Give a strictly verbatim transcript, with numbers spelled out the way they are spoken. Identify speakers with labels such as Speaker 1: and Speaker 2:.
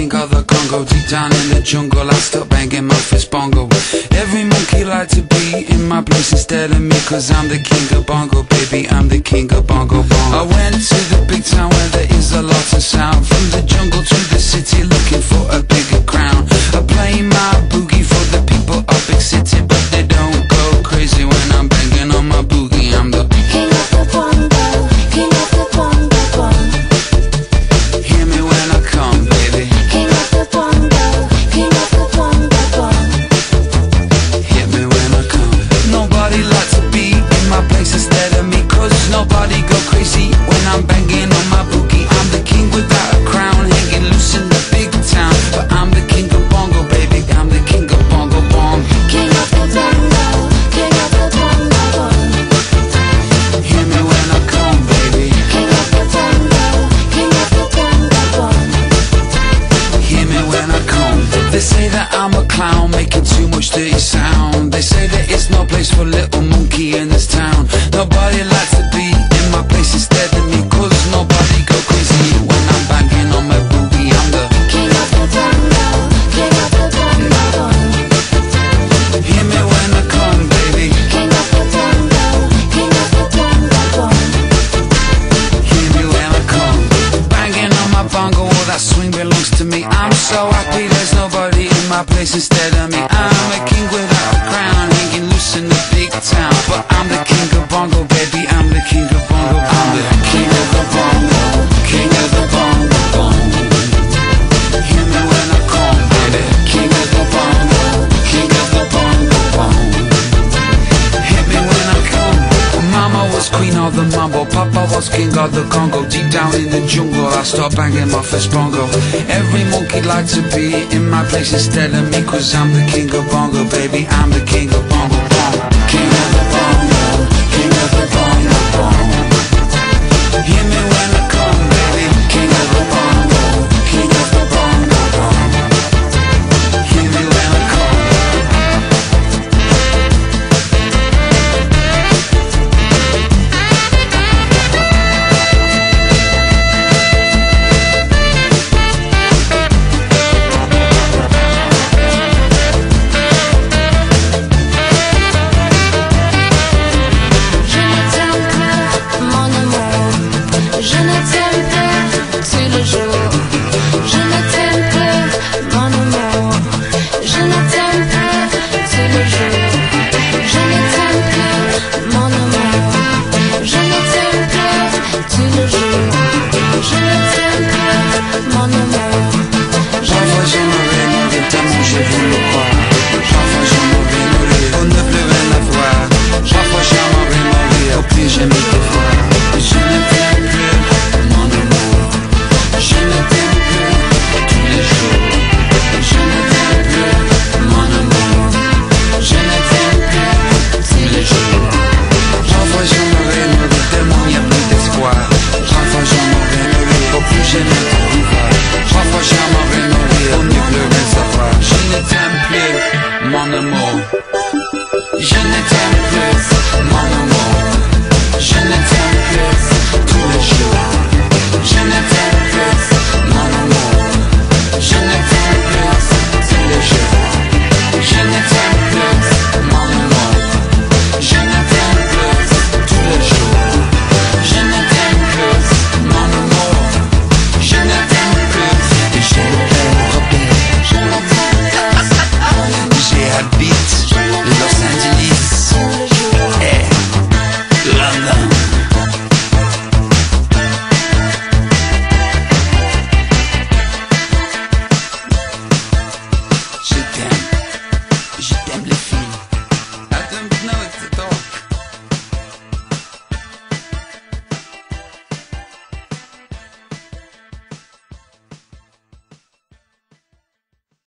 Speaker 1: king of the Congo. Deep down in the jungle, I start banging my first bongo. Every monkey like to be in my place instead of me, cause I'm the king of bongo, baby, I'm the king of bongo bong. I went to the big town where there is a lot of sound, from the jungle to the city looking for a bigger crown. I play my boogie for the people of big city, but they don't go crazy when I'm banging on my boogie. I'm the
Speaker 2: king of the bongo, king of the bongo bong.
Speaker 1: Hear me when I come, baby.
Speaker 2: King of the bongo, king of the bongo bong.
Speaker 1: Hear me when I come. Nobody likes to be in my place instead of me, cause nobody go crazy when I'm banging on my boogie. I'm the king without a crown, hanging loose in the big town, but I'm the king of bongo, baby, I'm the king of bongo bong.
Speaker 2: King of the bongo, king of the bongo bong.
Speaker 1: Hear me when I come, baby.
Speaker 2: King of the bongo, king of the bongo bong.
Speaker 1: Hear me when I come. They say that I'm a clown, making too much dirty sound. They say there is no place for little monkey in this town. Nobody likes to be in my place instead of me, cause nobody go crazy when I'm banging on my boogie. I'm the
Speaker 2: king of the bongo, king of the bongo bong.
Speaker 1: Hear me when I come, baby.
Speaker 2: King of the bongo, king of the bongo bong.
Speaker 1: Hear me when I come. Banging on my bongo, all that swing belongs to me. I'm so happy there's nobody in my place instead of me. I'm a king without a crown, hanging loose in the big town, but I'm the king of bongo, baby, I'm the king of bongo. I'm the king of the bongo, king of the bongo bong. Hear me when I come, baby. King of the bongo, king of the bongo bong. Hit me when I come. Mama was queen of the mambo, Papa was king of the Congo. Deep down in the jungle, I start banging my first bongo. Every monkey like to be in my place instead of me, cause I'm the king of bongo, baby, I'm the king of bongo bong. King of the bongo, king of the bongo bong. Hear me when I come, baby. King of the bongo, king of the bongo bong. Hear me when I come. Mon amour, je ne t'aime